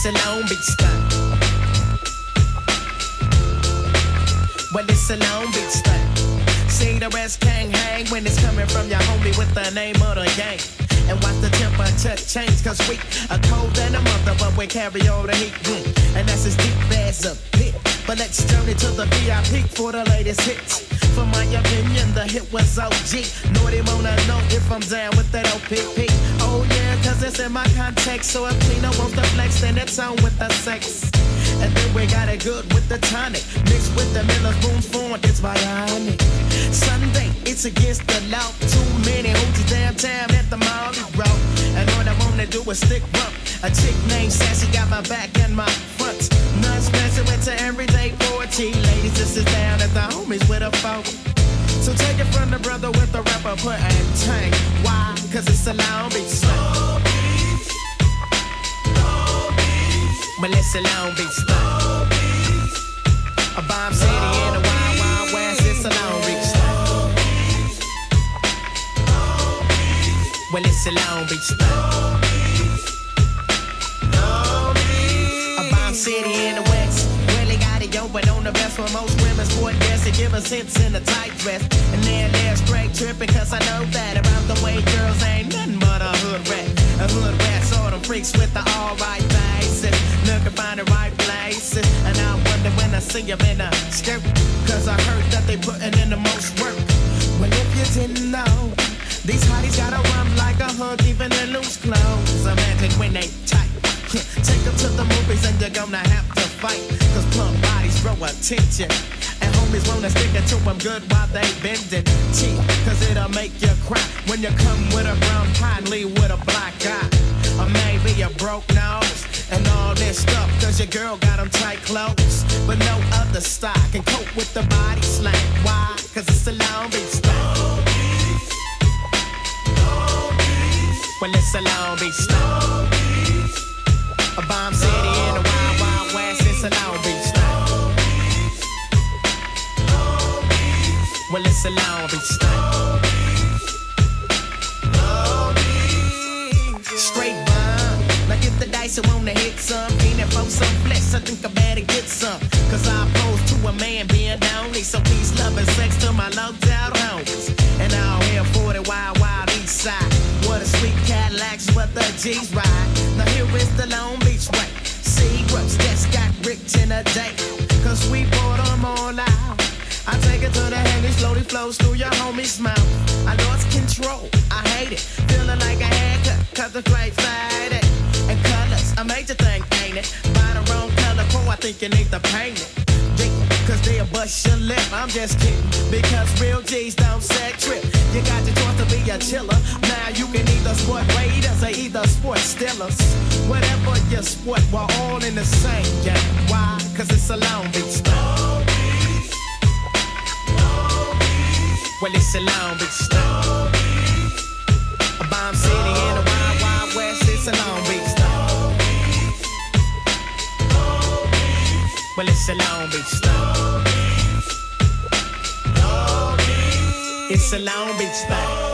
it's a Long Beach stunt. Well, it's a Long Beach stunt. See, the rest can't hang when it's coming from your homie with the name of the gang. And watch the temperature change, cause we are cold than a mother, but we carry all the heat. And that's as deep as a pit. But let's turn it to the VIP for the latest hits. For my opinion, the hit was OG. Know they wanna know if I'm down with that OPP. Oh yeah, cause it's in my context. So if Tina wants to flex, then it's on with the sex. And then we got it good with the tonic. Mixed with the Miller's Boom Font, it's bionic. Sunday, it's against the law. Too many hoochies downtown at the mall. And all I wanna do is stick bump. A chick named Sassy got my back and my front. None special, it's an everyday 40. Ladies, this is down at the homies with a phone. So take it from the brother with the rapper, put and tank. Why? Cause it's a Long Beach slang. Well, it's a Long Beach slang. A bomb city in the wild, wild west, it's a Long Beach slang. Well, it's a Long Beach slang. A bomb city in the west. Really got it, yo, but on the best for most women sport dress. They give us hints in a tight dress. And then they're straight tripping, cause I know that about the way girls ain't nothing but a hood rat. A hood rat, saw them freaks with the alright faces. Looking find the right places. And I wonder when I see them in a skirt, cause I heard that they putting in the most work. Well, if you didn't know, these hotties gotta run like a hug, even in loose clothes. Imagine when they tight. Take them to the movies and you're gonna have to fight, cause plump bodies draw attention. And homies wanna stick it to them good while they bending. Cheat, cause it'll make you cry when you come with a brown pie and leave with a black eye. Or maybe a broke nose and all this stuff, cause your girl got them tight clothes. But no other style can cope with the body slang. Why? Cause it's a Long Beach style. Well, it's a Long Beach style. A bomb city in the wild, wild west, it's a Long Beach style. Well, it's a Long Beach style. Straight bomb. Now get the dice and wanna hit some. Ain't for some flesh, I think I better get some. Cause I oppose to a man being lonely. So peace, love, and sex to my loved out homies. And I'll hear 40 wild, wild east side. What a sweet Cadillac's what the G's ride. Now here is the Long Beach way. See groups just got rich in a day. Cause we bought them all out. I take it to the head, it slowly flows through your homie's mouth. I lost control, I hate it. Feeling like a haircut, cause the straight side it. And colors, a major thing, ain't it? Buy the wrong color, pro, I think you need to paint it. Cause they'll bust your lip, I'm just kidding. Because real G's don't set trip. You got your choice to be a chiller. Now you can either sport Raiders or either sport Steelers. Whatever you sport, we're all in the same game. Why? Cause it's a Long Beach style. Well, it's a Long Beach style. A bomb city in the wild, wild west, it's a Long Beach style. Well, it's a Long Beach style. It's a Long Beach style.